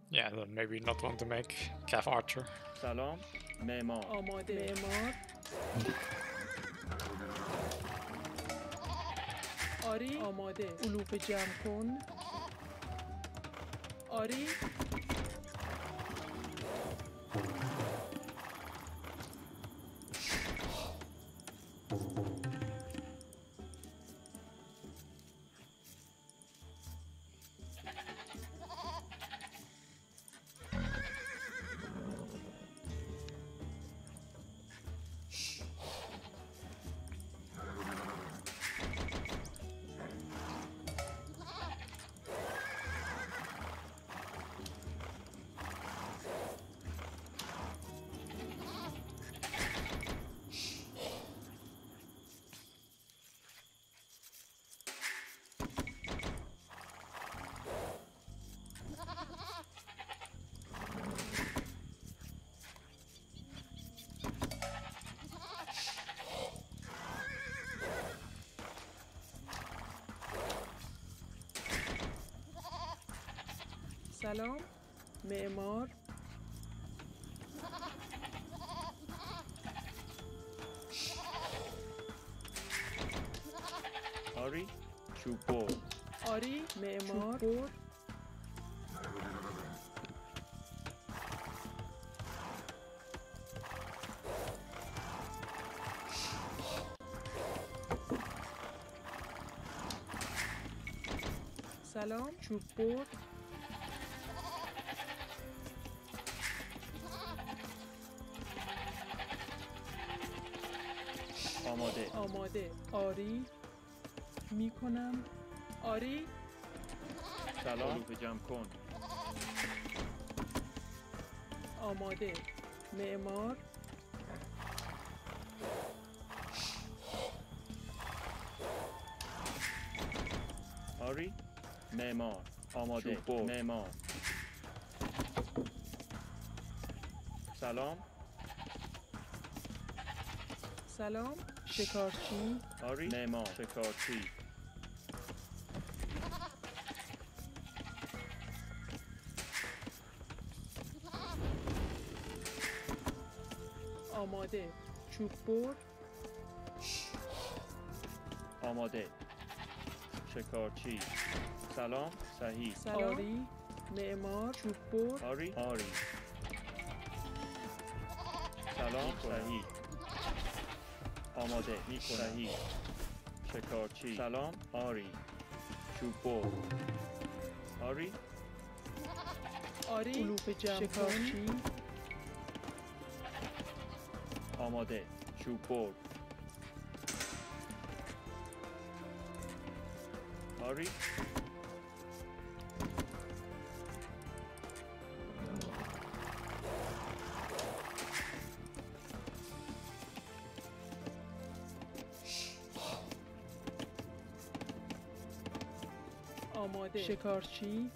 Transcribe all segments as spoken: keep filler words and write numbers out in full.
Yeah, then maybe not want to make Cav Archer. سلام معمار آماده معمار آری آماده علوف جمع کن آری سلام معمار آری چوب بر آری معمار بر سلام چوب بر آماده آماده آری می کنم آری سلام علوف جمع کن آماده معمار آری معمار آماده چوب بر. معمار سلام سلام شکارچی آری معمار شکارچی آماده چوب بر آماده شکارچی سلام صحیح سلام آری معمار چوب بر آری آری سلام صحیح آماده می صحیح شکارچی سلام آری چوب بر آری آری علوف جمع شکارچی آماده چوب بر آری آماده شکارچی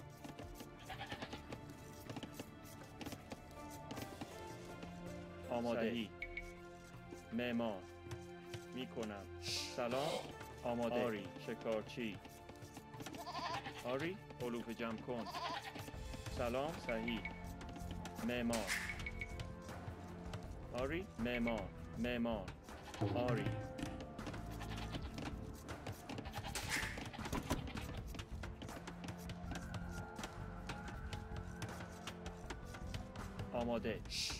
آماده صحیح معمار می کنم سلام آماده آری شکارچی آری علوف جمع کن سلام صحیح معمار آری معمار معمار آری آماده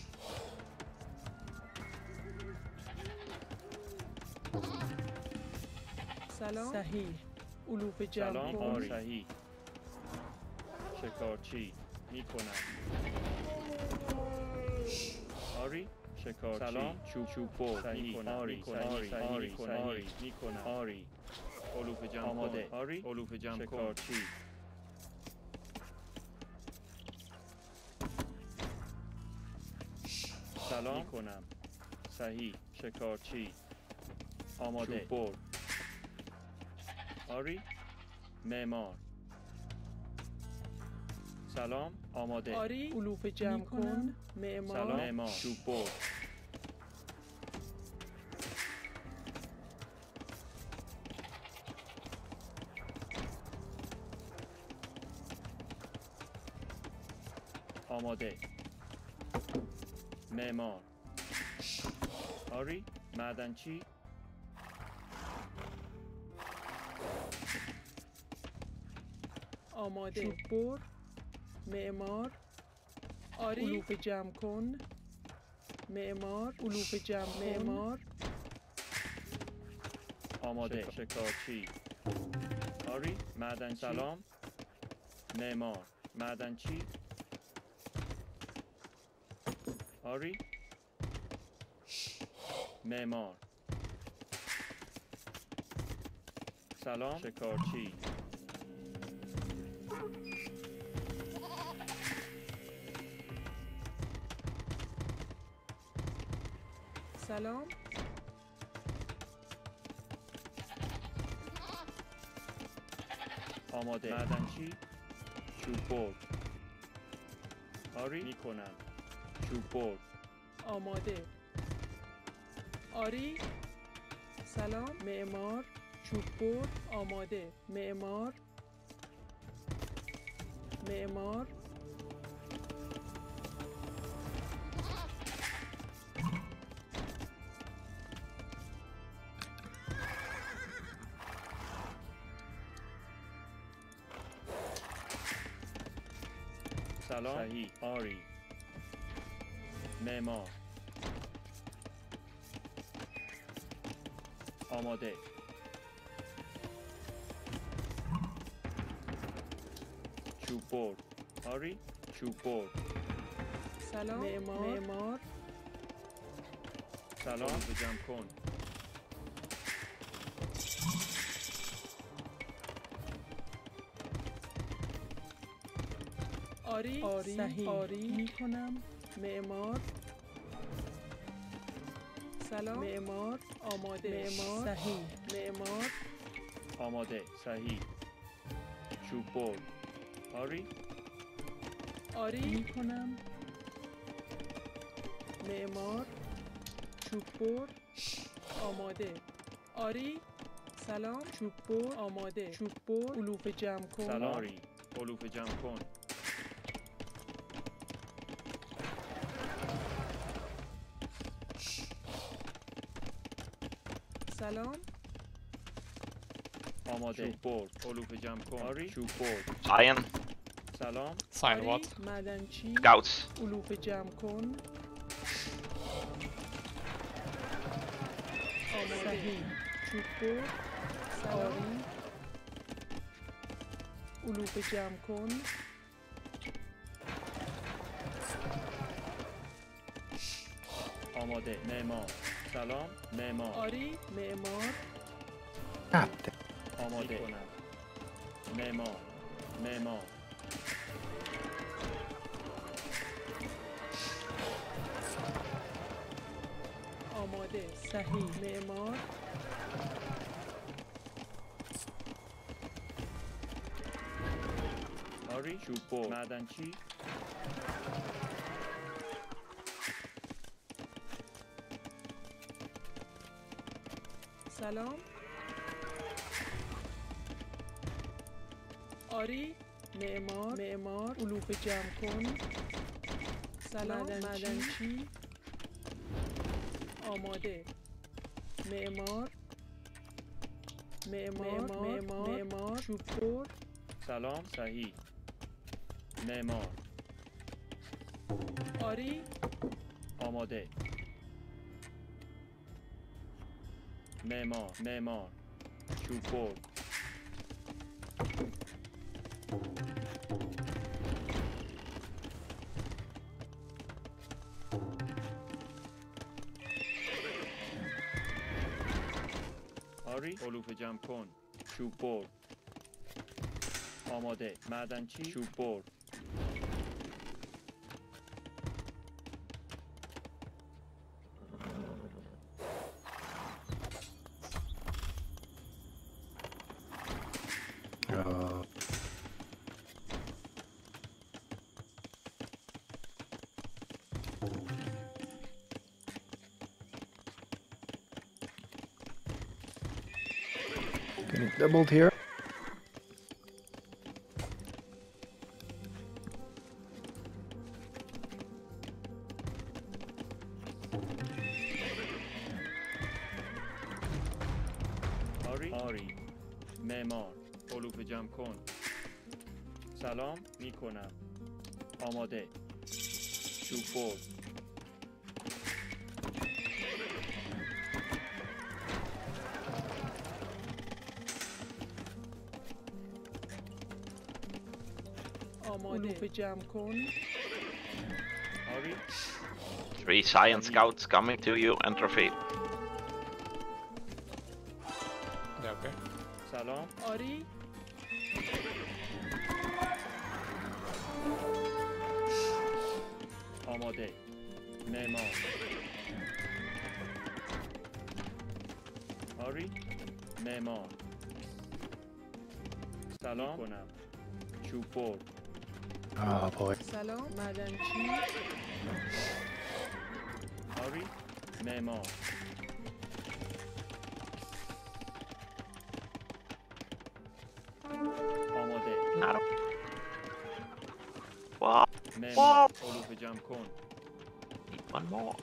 سلام صحیح علوف جمع سلام کن آری صحیح شکارچی می کنم آری شکارچی سلام چوب چوب بر صحیح آری آری آری آری می کنم آری علوف جمع آماده آری علوف جمع شکارچی سلام می کنم صحیح شکارچی آماده چوب بر آری معمار سلام آماده آری علوف جمع کن معمار سلام معمار چوب بر آماده. معمار. آری معدنچی. آماده. چوب بر. معمار. آری. علوف جمع کن. معمار. علوف جمع کن. معمار. آماده. شکارچی. آری معدنچی. سلام. معمار. معدنچی. آری معمار. سلام. شکارچی. سلام. آماده. معدنچی. چوب بر. آری میکنم. چوب بر. آماده. آری. سلام. معمار. چوب بر. آماده. معمار. معمار. سلام. صحیح. آری معمار. آماده. چوب بر. آری چوب بر. سلام. معمار. معمار. سلام. جمع کن. آری. آری. صحیح. آری میکنم. معمار. سلام. معمار. آماده. معمار. صحیح. معمار. آماده. صحیح. چوب بر. آری آری میکنم. معمار. چوب بر. آماده. آری. سلام. چوب بر. آماده. چوب بر. علوف جمع کن. سلام. آری علوف جمع کن. سلام. آماده. چوب بر. علوف جمع کن. آری چوب بر. Cyan. سلام. Sign آری. what? معدنچی. Scouts. علوف جمع کن. آماده. صحیح. چوب بر. سلام. علوف جمع کن. آماده. معمار. سلام. معمار. آری. معمار. آماده کنم. معمار. معمار. آماده. صحیح. معمار. آری چوب بر. معدنچی. سلام. آری. معمار. معمار. علوف جمع کن. سلام. معدنچی. آماده. معمار. معمار. معمار. معمار. چوب بر. سلام. صحیح. معمار. آری. آماده. معمار. معمار. چوب بر. آری علوف جمع کن. چوب بر. آماده. معدنچی. چوب بر. Getting doubled here. آری معمار علوف جمع کن سلام میکنم آماده چوب برد آماده علوف جمع کن آری Three science scouts coming to you, entropy. Yeah, okay. سلام آری آماده معمار آری معمار سلام کنم چوب برد Oh boy. سلام معدنچی آری معمار آماده No. Wow, معمار علوف جمع کن need one more.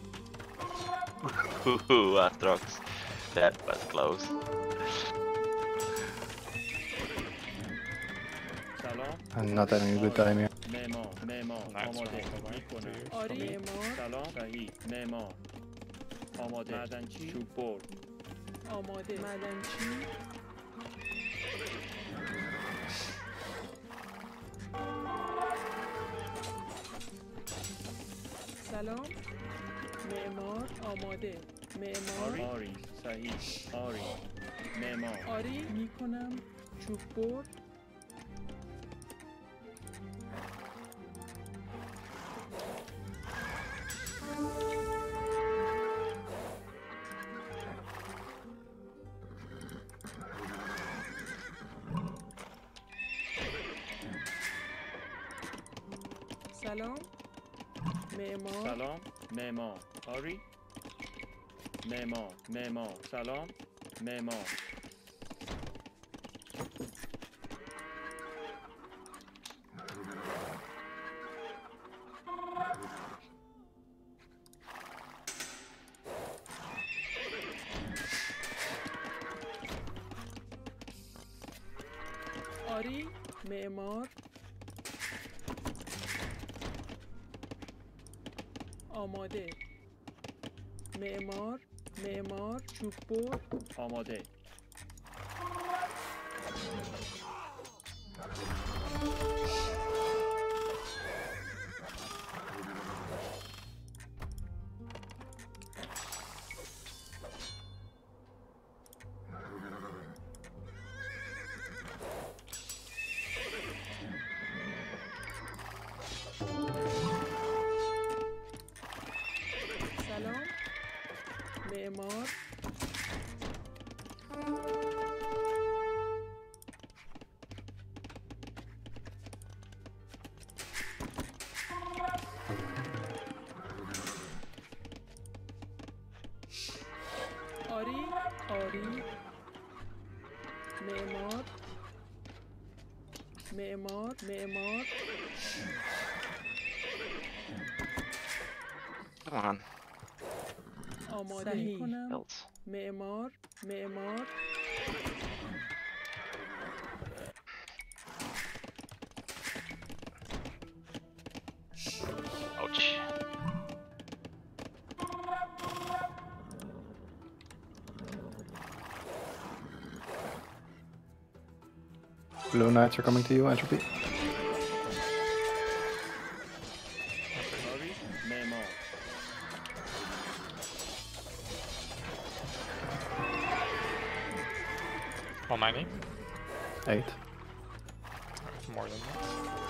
Ooh, Atrox. That was close. سلام I'm not having a good time here. معمار معمار Nice آماده one, bye-bye. میکنم آری معمار سلام صحیح معمار آماده معدنچی چوب برد آماده معدنچی سلام معمار آماده معمار آری صحیح آری معمار آری میکنم چوب برد سلام معمار سلام معمار آری معمار معمار سلام معمار آری معمار آماده معمار معمار چوب برد آماده سلام معمار آری آری معمار معمار معمار Come on, آماده میکنم else. معمار معمار Ouch. Blue Knights are coming to you, Entropy. آری معمار How many? Eight. More than that.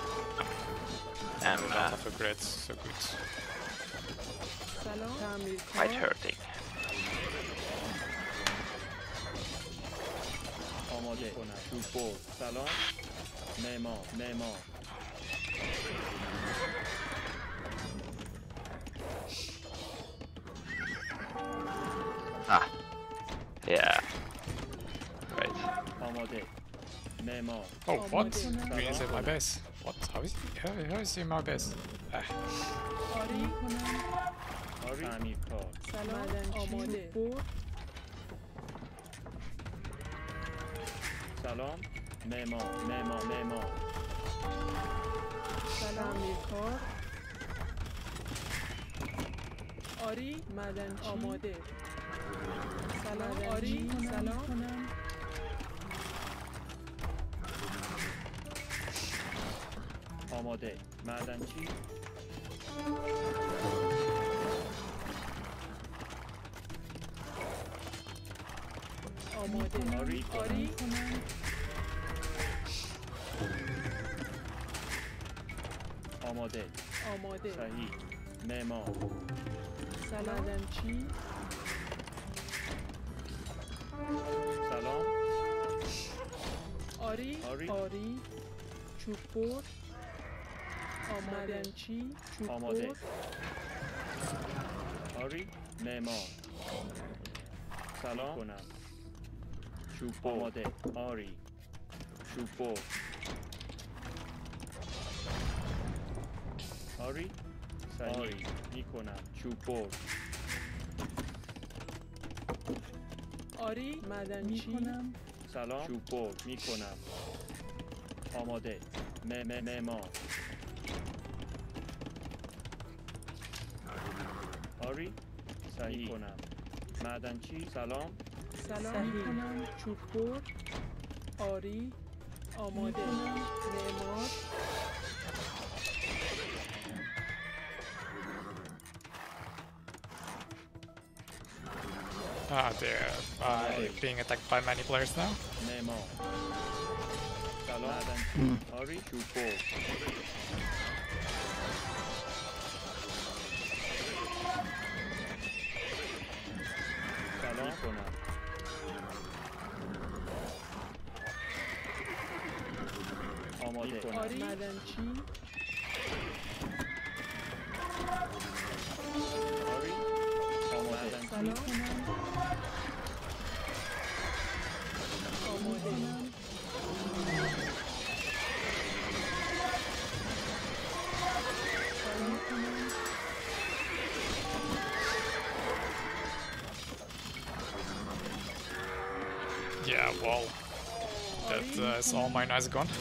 And I don't uh, have upgrades, so good. سلام تعمیر quite کار hurting. آماده کنم چوب برد سلام معمار معمار Ah. Yeah. Right. آماده معمار Oh, what? Almost. Green is in my base. What? How is he? How, how is he in my base? Ah, آری کنم آری تعمیر کار سلام آماده برد سلام معمار معمار معمار تعمیرکار آری معدنچی آماده سلام آری سلام آماده معدنچی آماده آری آری آماده آماده صحیح معمار سلام معدنچی سلام آری آری. آری چوب بر آمادنچی چوب آماده. بر آری معمار سلام کنم چوب آماده آری چوب بر آری صحیح میکنم چوب بر آری معدنچی سلام چوب بر میکنم آماده م م معمار آری صحیح کنم معدنچی سلام سلام میکنم چوب بر آری آماده معمار Ah, they're uh, being attacked by many players now. معمار سلام معدنچی آری چوب بر سلام کنم آماده کنم آری معدنچی آری آماده سلام آماده سلام کنم Yeah, well, that uh, is all my knights gone.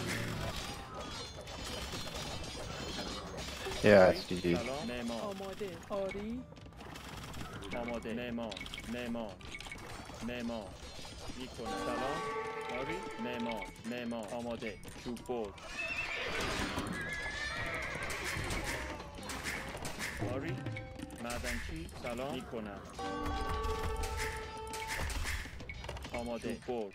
Yeah, it's G G. سلام معمار آماده آری آماده معمار معمار معمار میکنم سلام آری معمار معمار آماده چوب بر آری معدنچی سلام میکنم آماده چوب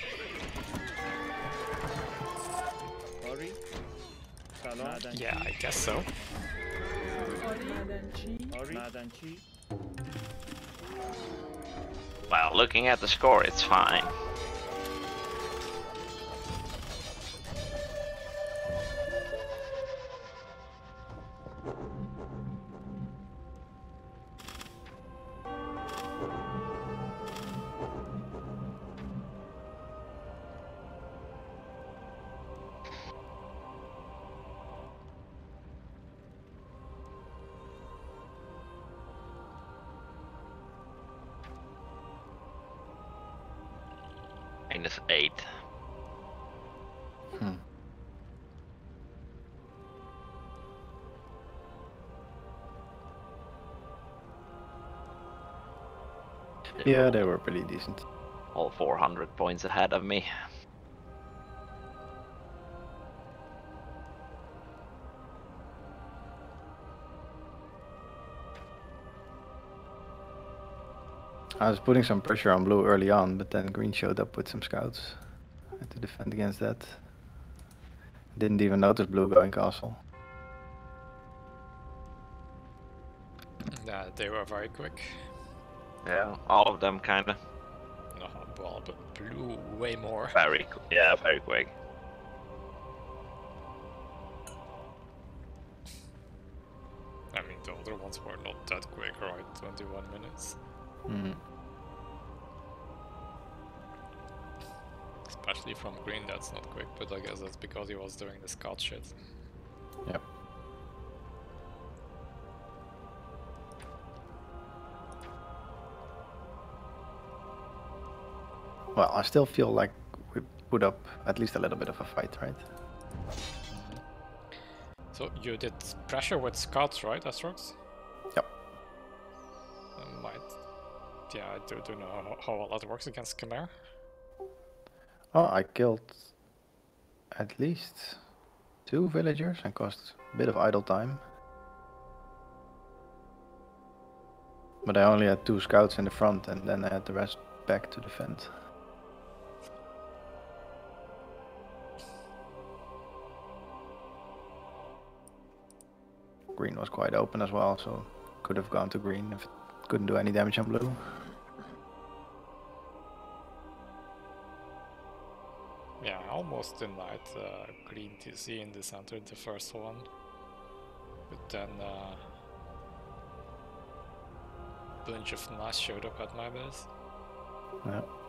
بر آری سلام معدنچی Yeah, I guess so. آری معدنچی آری معدنچی Well, looking at the score, it's fine. Minus eight. Hmm. Yeah, they were pretty decent. All four hundred points ahead of me. I was putting some pressure on blue early on, but then green showed up with some scouts. I had to defend against that. Didn't even notice blue going castle. Yeah, they were very quick. Yeah, all of them kinda. No, well, but blue way more. Very, qu- yeah, very quick. I mean, the other ones were not that quick, right? twenty-one minutes. Hmm. Especially from green, that's not quick, but I guess that's because he was doing the scout shit. Yep. Well, I still feel like we, put up at least a little bit of a fight, right? So you did pressure with scouts, right, Astrox? Yep. Uh, might. Yeah, I do, do know how, how well that works against Khmer. Oh, I killed at least two villagers and cost a bit of idle time. But I only had two scouts in the front and then I had the rest back to defend. Green was quite open as well, so could have gone to green if it couldn't do any damage on blue. Yeah, I almost denied uh, green T C in the center, the first one. But then uh, a bunch of Nas showed up at my base. Yeah.